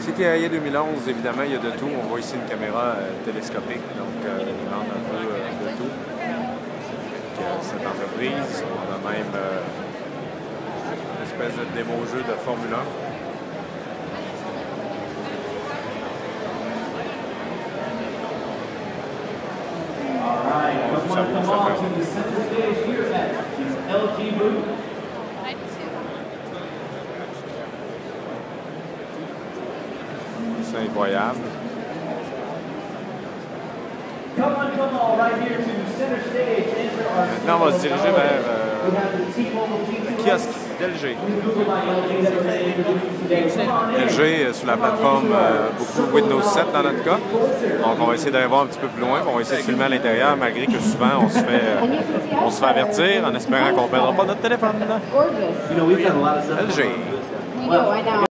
CTIA 2011, évidemment, il y a de tout. On voit ici une caméra télescopique, donc il demande un peu de tout. Donc, cette entreprise, on a même une espèce de démo-jeu de Formule 1. Ça c'est incroyable. Maintenant, on va se diriger vers le kiosque d'LG. LG sur la plateforme beaucoup Windows 7 dans notre cas. Donc, on va essayer d'aller voir un petit peu plus loin. On va essayer de filmer à l'intérieur, malgré que souvent, on se fait avertir en espérant qu'on ne perdra pas notre téléphone. LG.